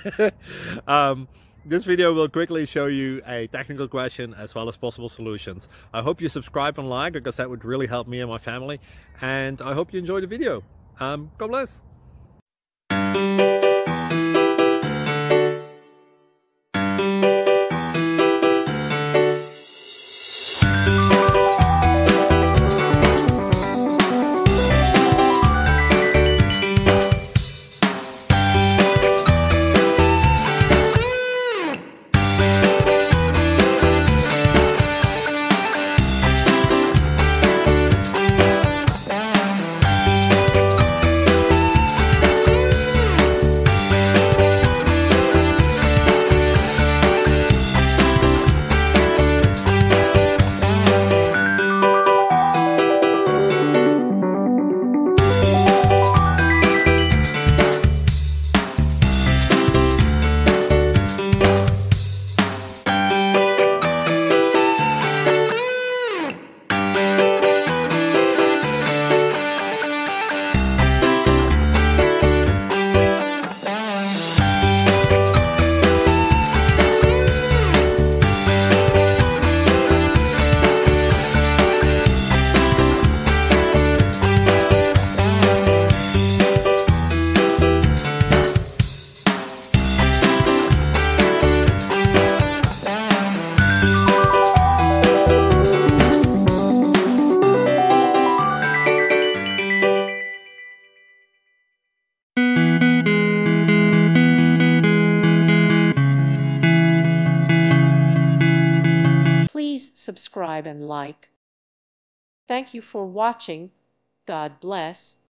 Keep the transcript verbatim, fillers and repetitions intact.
um, this video will quickly show you a technical question as well as possible solutions. I hope you subscribe and like, because that would really help me and my family. And I hope you enjoy the video. Um, God bless. Please subscribe and like. Thank you for watching. God bless.